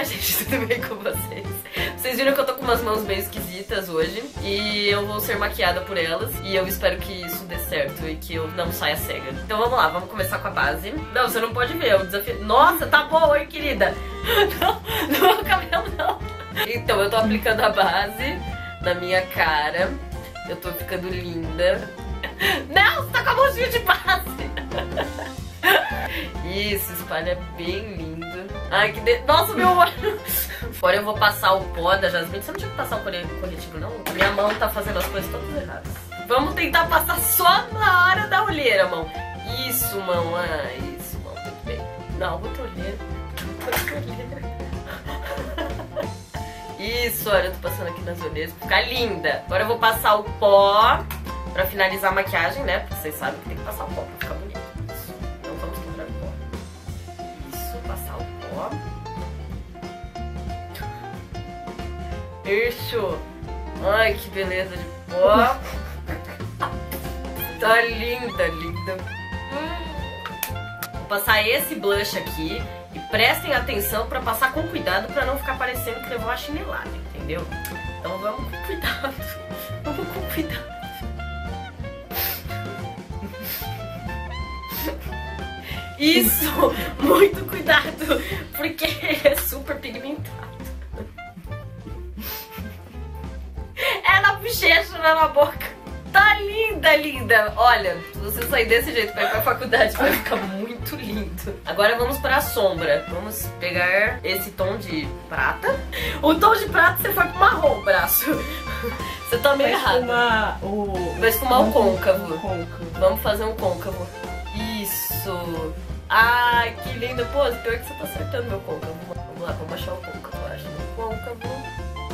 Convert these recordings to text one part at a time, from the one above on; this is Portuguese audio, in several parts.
gente, tudo bem com vocês? Vocês viram que eu tô com umas mãos meio esquisitas hoje e eu vou ser maquiada por elas e eu espero que isso dê certo e que eu não saia cega. Então vamos lá, vamos começar com a base. Não, você não pode ver, é o desafio... Nossa, tá bom, oi querida! Não, no meu cabelo não! Então, eu tô aplicando a base na minha cara. Eu tô ficando linda. Não, você tá com a mãozinha de base! Isso, espalha bem lindo. Ai, que Nossa, meu olho! Agora eu vou passar o pó da Jasmine. Você não tinha que passar o corretivo, não? A minha mão tá fazendo as coisas todas erradas. Vamos tentar passar só na hora da olheira, mão. Isso, mão. Ah, isso, mão. Muito bem. Não, outra olheira. Outra olheira. Isso, olha, eu tô passando aqui nas olheiras pra ficar linda. Agora eu vou passar o pó pra finalizar a maquiagem, né? Porque vocês sabem que tem que passar o pó pra ficar bonito. Isso. Então vamos quebrar o pó. Isso, passar o pó. Isso. Ai, que beleza de pó. Tá linda, linda. Vou passar esse blush aqui. E prestem atenção pra passar com cuidado pra não ficar parecendo que levou uma chinelada, entendeu? Então vamos com cuidado. Vamos com cuidado. Isso! Muito cuidado! Porque ele é super pigmentado. É na bochecha, não é na boca. Tá linda, linda! Olha, se você sair desse jeito pra ir pra faculdade vai ficar muito lindo. Agora vamos pra sombra. Vamos pegar esse tom de prata. O tom de prata você foi pro marrom, braço. Você tá meio errado. Vai esfumar o côncavo. Vamos fazer um côncavo. Isso! Ai, que lindo! Pô, pior que você tá acertando meu côncavo. Vamos lá, vamos achar o côncavo. Acho o côncavo.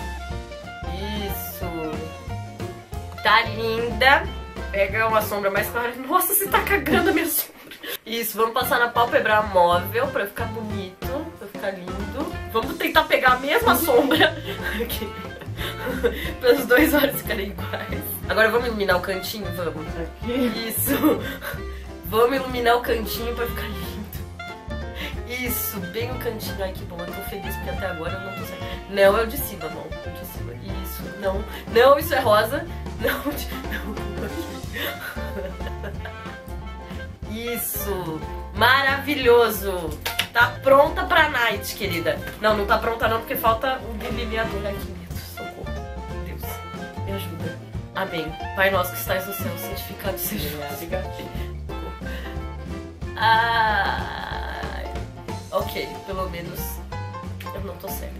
Isso! Tá linda. Pega uma sombra mais clara. Nossa, você tá cagando a minha sombra. Isso, vamos passar na pálpebra móvel pra ficar bonito, pra ficar lindo. Vamos tentar pegar a mesma sombra aqui. Para os dois olhos ficarem iguais. Agora vamos iluminar o cantinho? Vamos. Aqui. Isso. Vamos iluminar o cantinho pra ficar lindo. Isso, bem o cantinho. Ai, que bom, eu tô feliz porque até agora eu não tô saindo. Não, é o de cima, amor. O de cima. Isso, não. Não, isso é rosa. Não. Isso. Maravilhoso. Tá pronta pra night, querida. Não, não tá pronta não, porque falta um delineador aqui dentro. Socorro. Deus, me ajuda. Amém. Pai nosso que estás no céu, santificado seja o nome. Ai. Ok, pelo menos eu não tô cega.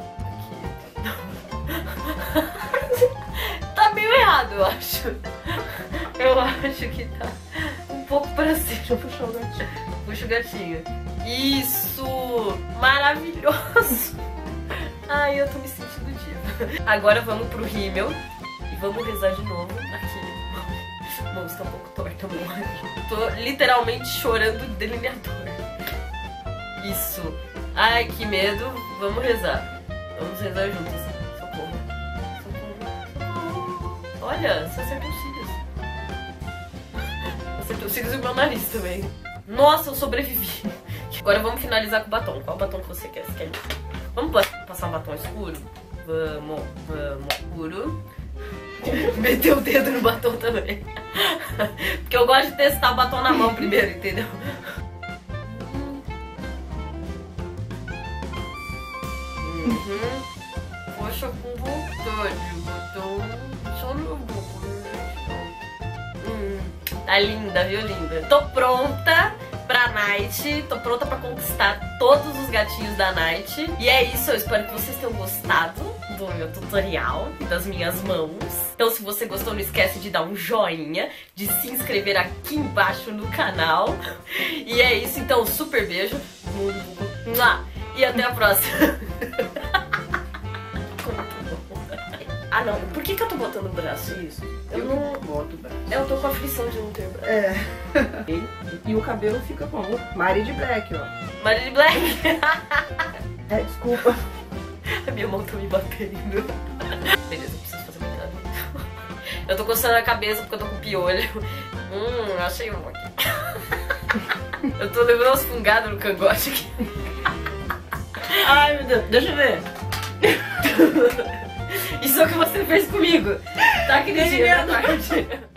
Tá meio errado, eu acho. Eu acho que tá um pouco pra cima. Puxa o gatinho. Puxa o gatinho. Isso! Maravilhoso! Ai, eu tô me sentindo diva. Agora vamos pro rímel e vamos rezar de novo. Aqui. Mão, está um pouco torta, amor. Tô literalmente chorando de delineador. Isso. Ai, que medo. Vamos rezar. Vamos rezar juntos. Socorro. Socorro. Olha, você acertou os cílios. Acertou os cílios e o meu nariz também. Nossa, eu sobrevivi. Agora vamos finalizar com o batom. Qual batom que você quer? Você quer? Vamos passar um batom escuro? Vamos escuro. Meteu o dedo no batom também. Porque eu gosto de testar o batom na mão primeiro, entendeu? Poxa, com vontade. Batom só no boco. Tá linda, viu, linda? Tô pronta pra night, tô pronta pra conquistar todos os gatinhos da night. E é isso, eu espero que vocês tenham gostado do meu tutorial e das minhas mãos. Então se você gostou, não esquece de dar um joinha, de se inscrever aqui embaixo no canal. E é isso, então super beijo. E até a próxima. Ah não, por que eu tô botando o braço nisso? Eu não boto o braço. Eu tô com a aflição de não ter braço. É. E o cabelo fica como? Mari de Black, ó. Mari de Black? É, desculpa. A minha mão tá me batendo. Beleza, eu preciso fazer meu cabelo. Eu tô coçando a cabeça porque eu tô com piolho. Achei um aqui. Eu tô levando umas fungadas no cangote aqui. Ai, meu meu Deus, deixa eu ver. Isso é o que você fez comigo. Tá aquele dia Menino. da tarde.